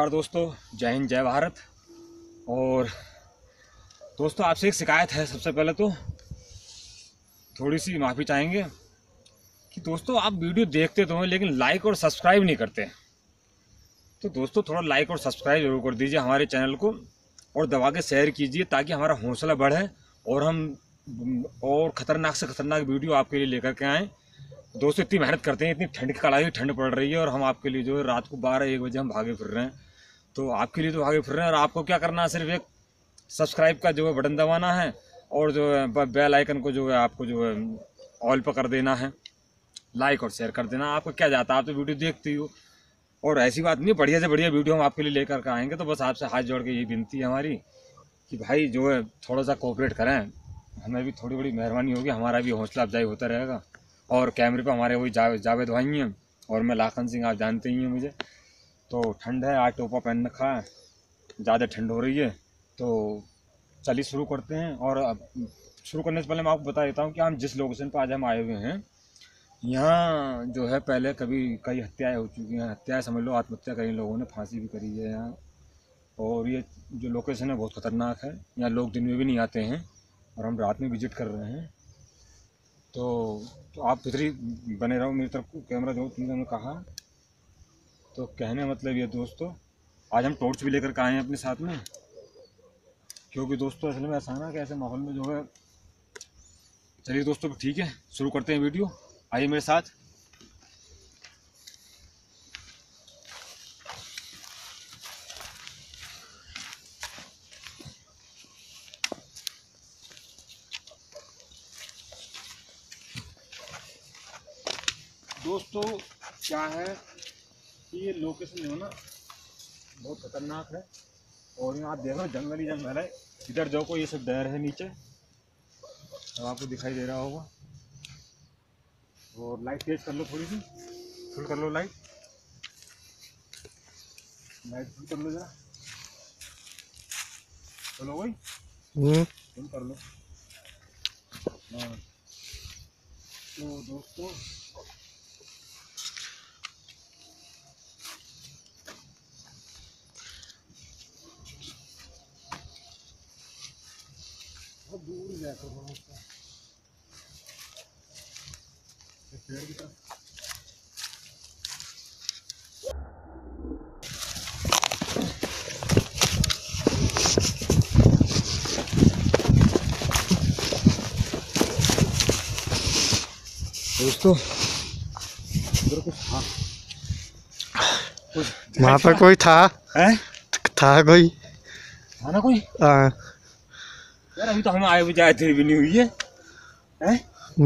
नमस्कार दोस्तों, जय हिंद जय भारत। और दोस्तों आपसे एक शिकायत है। सबसे पहले तो थोड़ी सी माफ़ी चाहेंगे कि दोस्तों आप वीडियो देखते तो हैं लेकिन लाइक और सब्सक्राइब नहीं करते। तो दोस्तों थोड़ा लाइक और सब्सक्राइब जरूर कर दीजिए हमारे चैनल को और दबा के शेयर कीजिए ताकि हमारा हौसला बढ़े और हम और ख़तरनाक से ख़तरनाक वीडियो आपके लिए लेकर के आएँ। दोस्तों इतनी मेहनत करते हैं, इतनी ठंड की कड़ाई ठंड पड़ रही है और हम आपके लिए जो है रात को 12-1 बजे हम भागे फिर रहे हैं। तो आपके लिए तो भागे फिर रहे हैं और आपको क्या करना है, सिर्फ एक सब्सक्राइब का जो है बटन दबाना है और जो है बेल आइकन को जो है आपको जो है ऑल पर कर देना है, लाइक और शेयर कर देना। आपको क्या जाता है, आप तो वीडियो देखते ही हो। और ऐसी बात नहीं, बढ़िया से बढ़िया वीडियो हम आपके लिए लेकर के आएँगे। तो बस आपसे हाथ जोड़ के यही विनती है हमारी कि भाई जो है थोड़ा सा कोऑपरेट करें, हमें भी थोड़ी बड़ी मेहरबानी होगी, हमारा भी हौसला अफजाई होता रहेगा। और कैमरे पे हमारे वही जावेद भाई हैं और मैं लाखन सिंह, आप जानते ही हैं मुझे। तो ठंड है, आज टोपा पहन रखा है, ज़्यादा ठंड हो रही है। तो चलिए शुरू करते हैं। और शुरू करने से पहले मैं आपको बता देता हूँ कि हम जिस लोकेशन पर आज हम आए हुए हैं, यहाँ जो है पहले कभी कई हत्याएँ हो चुकी हैं। हत्याएँ समझ लो, आत्महत्या कई लोगों ने, फांसी भी करी है यहाँ। और ये जो लोकेशन है बहुत ख़तरनाक है, यहाँ लोग दिन में भी नहीं आते हैं और हम रात में विजिट कर रहे हैं। तो आप इधर ही बने रहो, मेरी तरफ कैमरा जो तुमने कहा। तो कहने मतलब ये दोस्तों, आज हम टॉर्च भी लेकर के आए हैं अपने साथ में, क्योंकि दोस्तों असल में ऐसा है ना कि ऐसे माहौल में जो है। चलिए दोस्तों ठीक है, शुरू करते हैं वीडियो, आइए मेरे साथ। दोस्तों क्या है कि ये लोकेशन जो है ना बहुत खतरनाक है और यहाँ आप देख रहे हो जंगल ही जंगल है। इधर जो को ये सब डैर है नीचे, अब आपको दिखाई दे रहा होगा। और लाइट तेज कर लो, थोड़ी सी फुल कर लो, लाइट फुल कर लो जरा। चलो भाई फुल कर लो। हाँ तो दोस्तों बहुत दूर जाकर पेड़ की तरफ। दोस्तों इधर कुछ था, वहाँ पे कोई था है? था कोई था ना कोई? हाँ। यार अभी तो हम आए हुए जाए थे भी नहीं हुई है, हैं?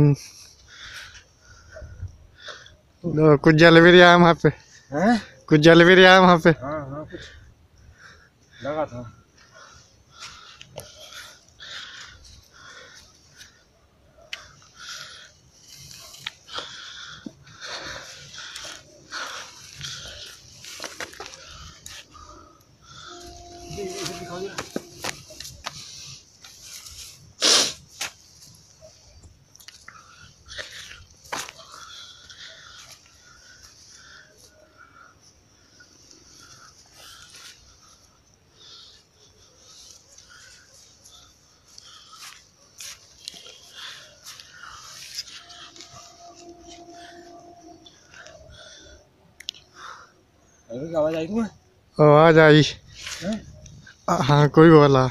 तो कुछ जल भी रहा है वहाँ पे, हैं? कुछ जल भी रहा है वहाँ पे। हाँ हाँ कुछ लगा था। आवाज आई तुम्हें? आवाज आई? हाँ कोई बोला।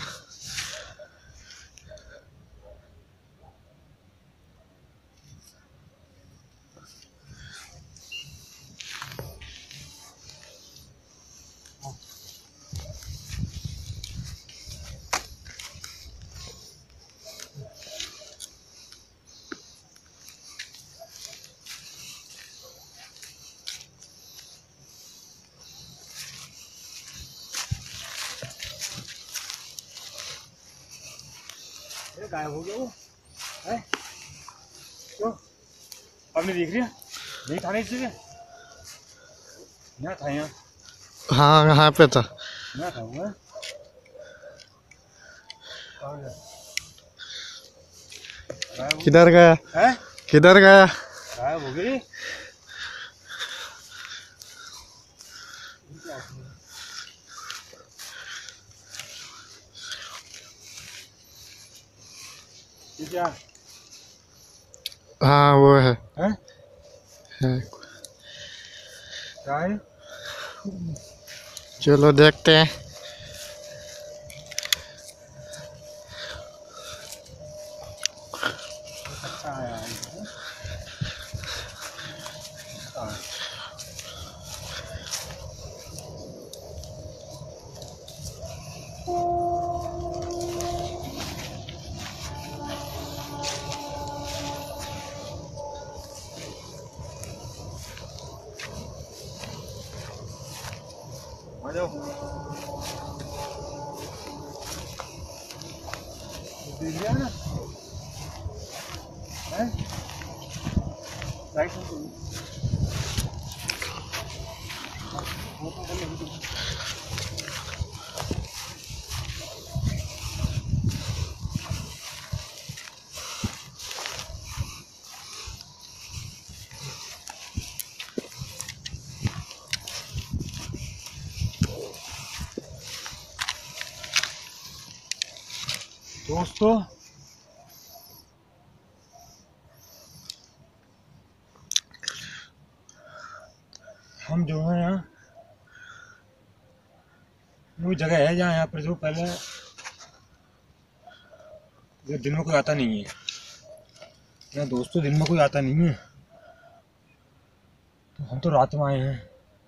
गायब हो गया वो है? क्यों अब नहीं दिख रही है? नहीं था नहीं चीजें, यहाँ था, यहाँ हाँ यहाँ पे था। यहाँ था वो है? किधर गया है? किधर गया? गायब हो गई। ये क्या हाँ वो है है? है। क्या है? चलो देखते हैं। अच्छा है यार। हाँ। आ जाओ। देख लिया ना? हैं? राइट में दोस्तों हम जो है यहाँ वो जगह है जहाँ यहाँ पर जो पहले ये दिन में कोई आता नहीं है यहाँ दोस्तों, दिन में कोई आता नहीं है तो हम तो रात में आए हैं।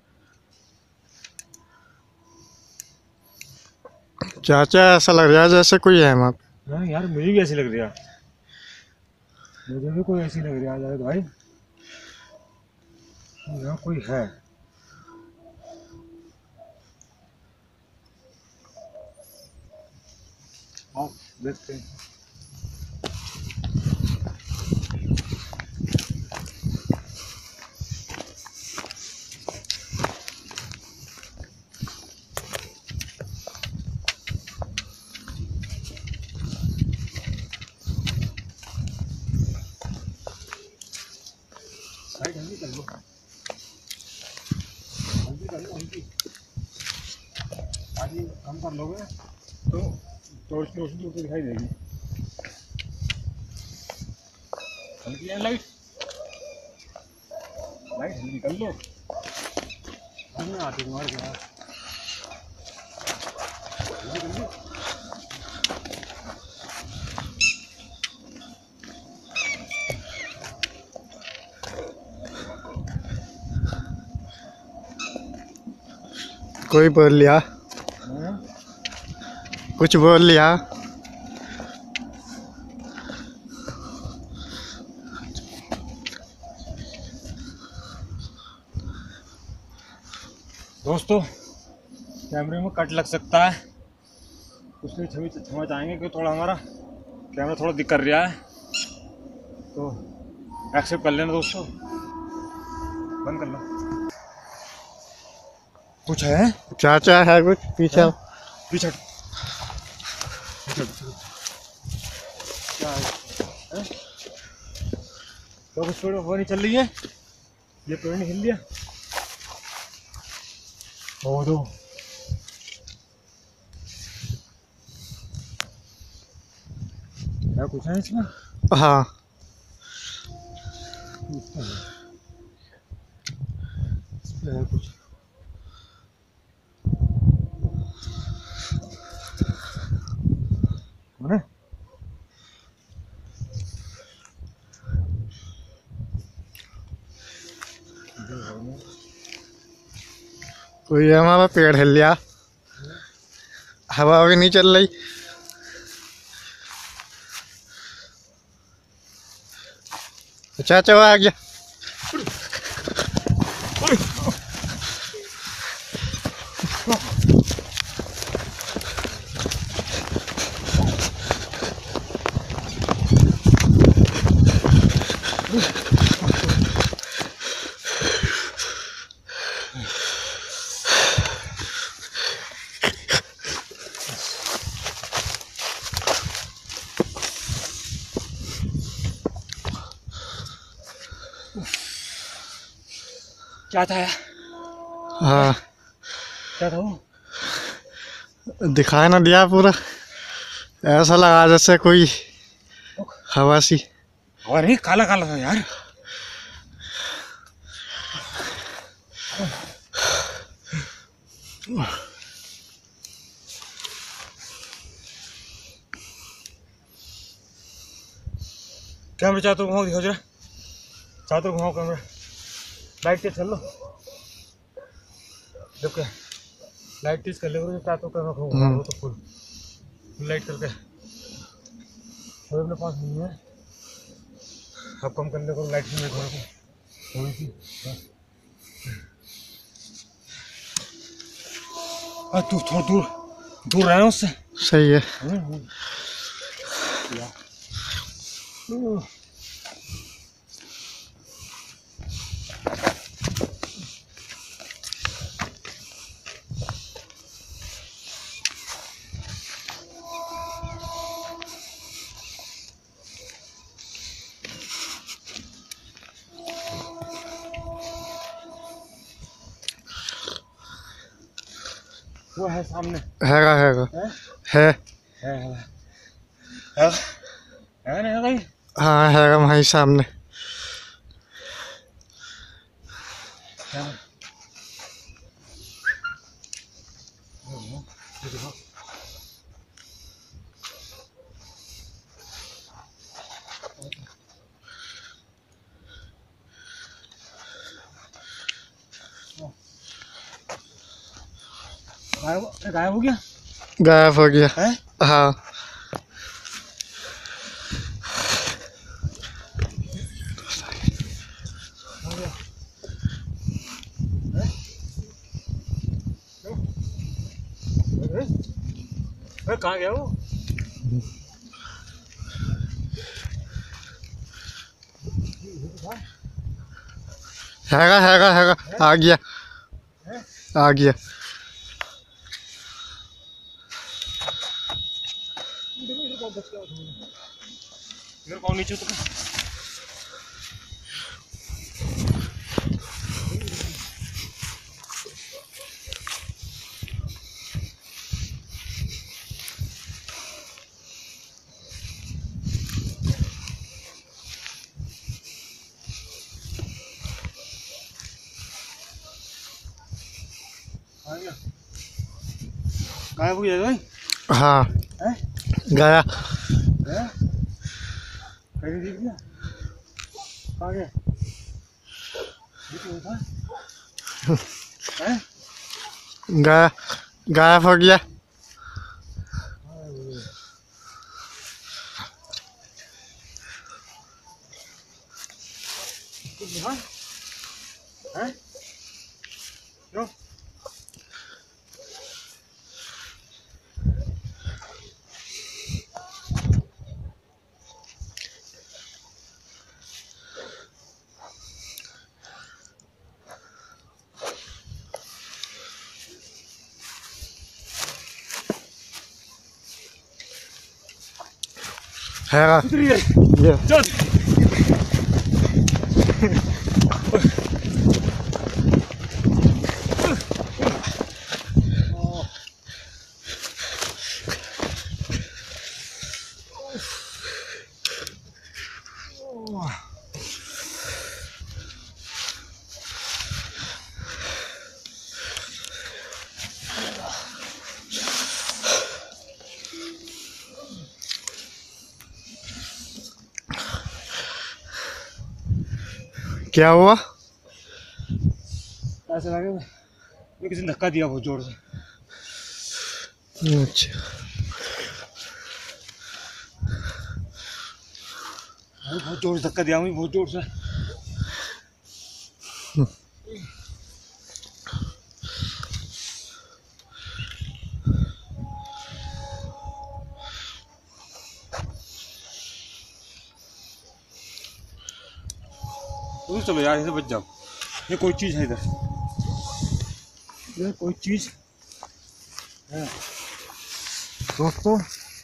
चाचा ऐसा लग रहा है जैसे कोई है वहाँ पे। हाँ यार मुझे भी ऐसी लग रहा है, मुझे भी कोई ऐसी लग रहा है भाई, यहाँ कोई है। आओ देखते हैं। भाई जल्दी कर लो, जल्दी कर लो, जल्दी आगे कम कर लोगे तो टॉर्च की रोशनी ऊपर दिखाई देगी। हल्की है लाइट, लाइट जल्दी कर लो, हमने आती तुम्हारे पास। जल्दी जल्दी कोई बोल लिया, हाँ? कुछ बोल लिया। दोस्तों कैमरे में कट लग सकता है, उसलिए क्षमा चाहेंगे कि थोड़ा हमारा कैमरा थोड़ा दिक्कत कर रहा है, तो एक्सेप्ट कर लेना दोस्तों। बंद कर लो। कुछ है? चाचा है कुछ पीछे। पीछे क्या है? हैं? तो कुछ पेड़ हवा नहीं चल रही है, ये पेड़ नहीं हिल लिया। ओ दो क्या कुछ है इसमें? हाँ इसमें है कुछ। कौन है? कोई हमारा पेड़ हिल लिया, हवा भी नहीं चल रही। चाचा आ गया। क्या था? हाँ क्या था वो? दिखाई ना दिया पूरा, ऐसा लगा जैसे कोई हवा सी। हवा नहीं, काला काला था यार। कैमरा चारों तरफ घुमाओ, दिखाओ जरा, चारों तरफ घुमाओ कैमरा। लाइट तेज कर लो, देखो लाइट तेज कर लो, चारों तरफ कैमरा घुमाओ तो फुल लाइट करके। और अपने पास नहीं है, अब कम करने को लाइट नहीं घुमाओ थोड़ी सी। तू थोड़ा दूर दूर रहे उससे। सही है। वो है सामने, हैगा हैगा है है है है ना भाई। हाँ हैगा वहीं सामने। गायब हो गया, गायब हो गया है? हाँ। कहाँ गया वो? हैगा हैगा हैगा आ गया आ गया। मेरे को नीचे तो गायब हो गया भाई। हाँ है? गया। है? कहीं दिख गया? कहाँ गया? दिख नहीं था? है? गया गायब हो गया। है? क्यों? हैगा ये चल। क्या हुआ? ऐसा लगे मैं किसी ने धक्का दिया बहुत जोर से। अच्छा बहुत जोर से धक्का दिया मुझे, बहुत जोर से। चलो यार, इसे बच जाओ। ये कोई चीज है इधर, ये कोई चीज है दोस्तों।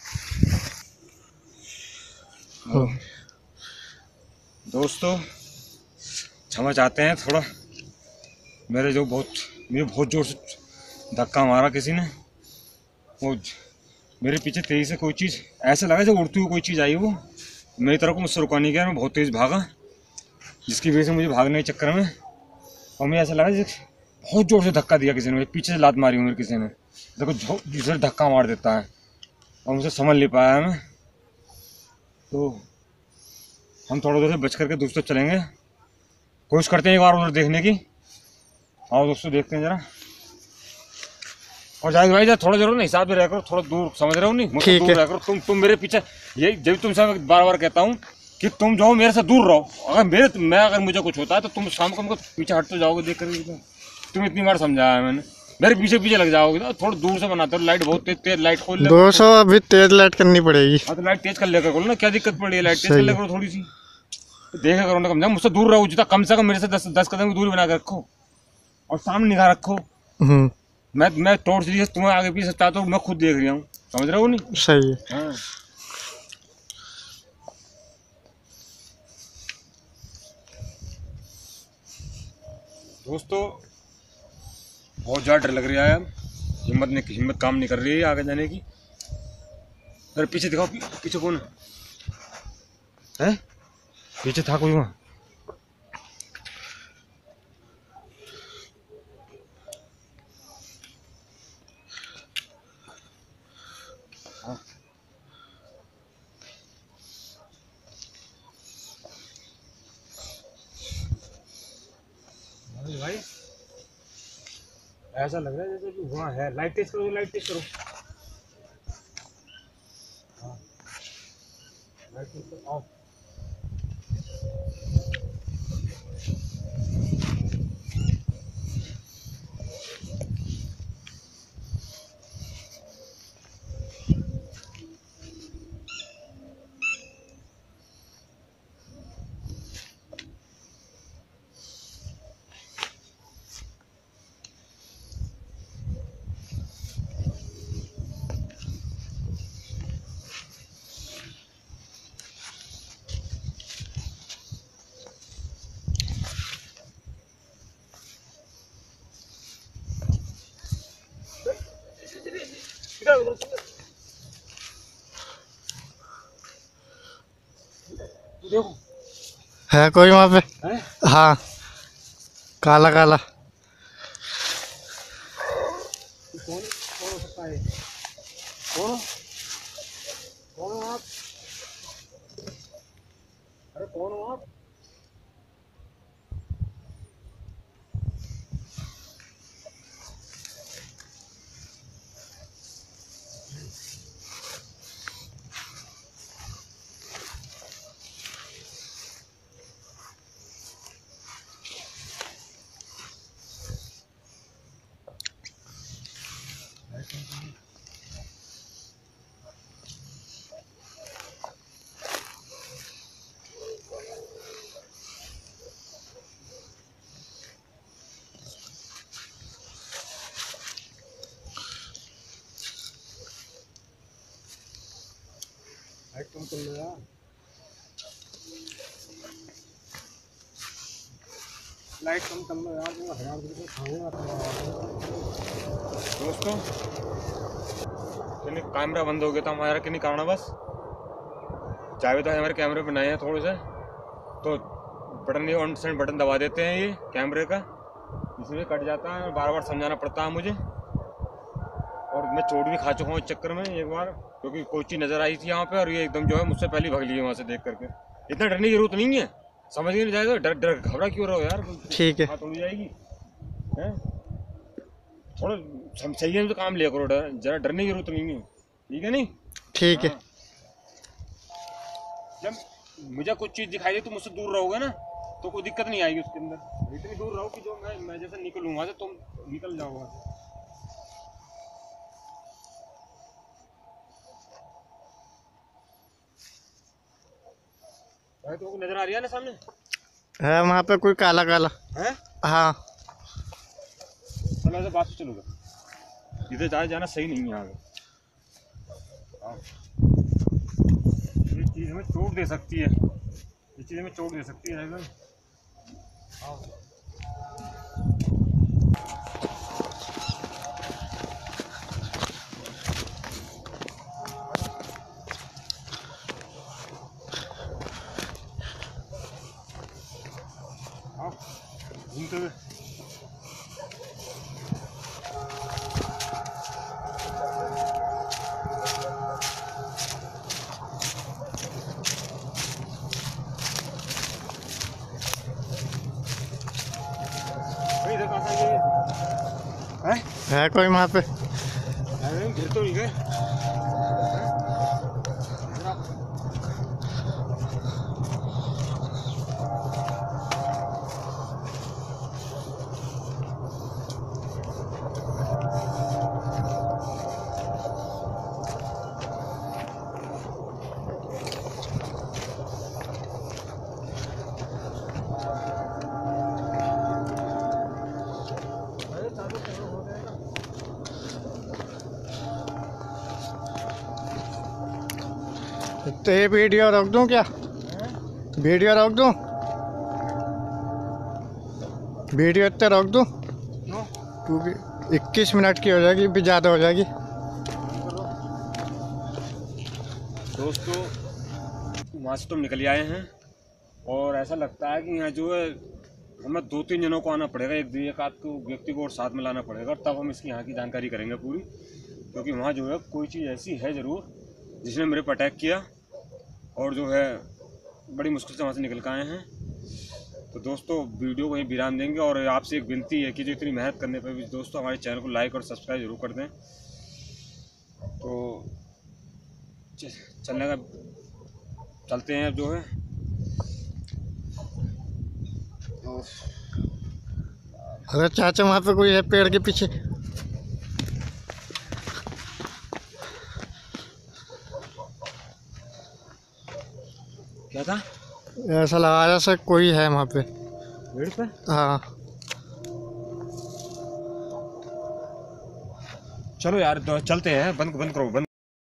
दोस्तों क्षमा चाहते हैं, थोड़ा मुझे बहुत जोर से धक्का मारा किसी ने। वो मेरे पीछे तेजी से कोई चीज़ ऐसा लगा जब उड़ती हुई कोई चीज़ आई वो। मेरी तरफ को मुझसे रुका नहीं गया, मैं बहुत तेज़ भागा, जिसकी वजह से मुझे भागने के चक्कर में और मुझे ऐसा लगा जैसे बहुत ज़ोर से धक्का दिया किसी ने, पीछे से लात मारी मेरे किसी ने, देखो जिसे धक्का मार देता है और मुझे समझ नहीं पाया मैं। तो हम थोड़ा देर से बच करके दूसरी तरफ चलेंगे, कोशिश करते हैं एक बार उधर देखने की। आओ दोस्तों देखते हैं जरा। और जाहिद भाई थोड़ा जरूर ना हिसाब से रह करो, थोड़ा दूर, समझ रहे हो नहीं, मुझसे दूर रह करो। तुम मेरे पीछे, ये जब तुमसे बार बार कहता हूँ कि तुम जाओ मेरे से दूर रहो, अगर मुझे कुछ होता है तो तुम शाम को हमको पीछे हट तो जाओगे देख कर। तुम इतनी बार समझाया मैंने, मेरे पीछे पीछे लग जाओगे तो थोड़ा दूर से बनाते हो। लाइट बहुत तेज लाइट खोल ले, 200 अभी तेज लाइट करनी पड़ेगी। हाँ तो लाइट तेज कर लेकर खोलो ना, क्या दिक्कत पड़ रही है, लाइट तेज कर लेकर करो थोड़ी सी, देखा करो ना। कम मुझसे दूर रहो, जितना कम से कम मेरे से 10 कदम की दूरी बना कर रखो और सामने निगाह रखो। मैं टॉर्च लिए तुम्हें आगे पीछे चाहता हूँ, मैं खुद देख रहा हूँ, समझ रहे हो नहीं? सही है। हाँ दोस्तों बहुत ज़्यादा डर लग रहा है, हिम्मत काम नहीं कर रही है आगे जाने की। अरे पीछे दिखाओ, पीछे कौन है? पीछे था कोई वहाँ? भाई ऐसा लग रहा है जैसे कि वहाँ है। लाइट तेज करो, लाइट तेज करो। हाँ लाइट तेज करो, आओ। देखो है कोई वहाँ पे? है? हाँ काला काला। कौन हो सकता है? कौन हो आप? अरे कौन हो आप? लाइट कम कर लो यार, लाइट कम कर लो यार, 1000 रुपये खाऊंगा दोस्तों। कैमरा बंद हो गया था हमारा, कि नहीं कारण बस चाबी तो हमारे कैमरे पे नए हैं थोड़े से, तो बटन, ये ऑन सेंड बटन दबा देते हैं ये कैमरे का, इसलिए कट जाता है। बार बार समझाना पड़ता है मुझे, और मैं चोट भी खा चुका हूँ इस चक्कर में एक बार, क्योंकि कोई चीज़ नज़र आई थी यहाँ पे और ये एकदम जो है मुझसे पहले भग ली है वहाँ से देख करके। इतना डरने की जरूरत नहीं है, समझ नहीं जाएगा, डर घबरा क्यों रहो यार? ठीक है, बात हो जाएगी है, थोड़ा सही है तो काम लिया करो, जरा डरने की जरूरत नहीं है, ठीक है नहीं? ठीक है। जब मुझे कुछ चीज़ दिखाई दे तो मुझसे दूर रहोगे ना, तो कोई दिक्कत नहीं आएगी उसके अंदर। इतनी दूर रहो कि जो मैं जैसे निकलूंगा तो तुम निकल जाओगे। तो नजर आ रही है ना सामने? है वहाँ पे कोई काला काला है? हाँ। चलो ऐसे बात चलूंगा, इधर जाना सही नहीं है आगे। ये चीज़ हमें चोट दे सकती है, ये चीज़ हमें चोट दे सकती है एकदम। घूमते हुए। इधर कहाँ से आए? है कोई वहाँ पे? अरे गिर तो नहीं गए? तो ये वीडियो रोक दूँ क्या? वीडियो रोक दूँ? वीडियो इतने रोक दूँ? क्यों? क्योंकि 21 मिनट की हो जाएगी, भी ज़्यादा हो जाएगी। दोस्तों वहाँ से तुम निकल आए हैं और ऐसा लगता है कि यहाँ जो है हमें 2-3 जनों को आना पड़ेगा, एक आध को व्यक्ति को और साथ में लाना पड़ेगा, तब हम इसकी यहाँ की जानकारी करेंगे पूरी। क्योंकि वहाँ जो है कोई चीज़ ऐसी है ज़रूर जिसने मेरे पर अटैक किया और जो है बड़ी मुश्किल से वहाँ से निकल के आए हैं। तो दोस्तों वीडियो को ही विराम देंगे और आपसे एक विनती है कि जो इतनी मेहनत करने पर भी दोस्तों हमारे चैनल को लाइक और सब्सक्राइब जरूर कर दें। तो चलने का चलते हैं अब जो है। अरे चाचा वहाँ पे कोई है पेड़ के पीछे? क्या था? ऐसा लगा जैसे कोई है वहाँ पे। पेड़ पे? हाँ। चलो यार चलते हैं, बंद करो बंद।